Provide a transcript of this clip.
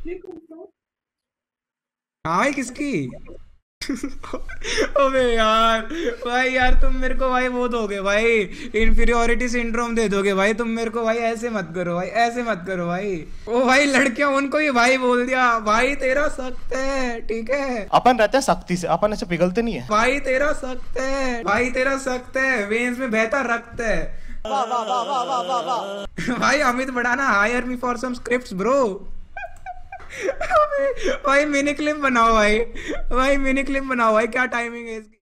हाँ भाई किसकी? अबे यार, भाई यार तुम मेरे को भाई वो दोगे भाई, इंफीरियोरिटी सिंड्रोम दे दोगे भाई तुम मेरे को भाई। ऐसे मत करो भाई, ऐसे मत करो भाई। ओ भाई लड़कियां उनको ही भाई बोल दिया भाई, तेरा सख्त है ठीक है। अपन रहते हैं सख्ती से, अपन ऐसे पिघलते नहीं है। भाई तेरा सख्त है, भाई तेरा सख्त है, वेन्स में बहता रक्त है। वाह वाह वाह वाह वाह वाह वाह। भाई अमित बढ़ाना, hire me for some scripts bro. भाई मिनी क्लिप बनाओ भाई, भाई मिनी क्लिप बनाओ भाई, क्या टाइमिंग है इसकी।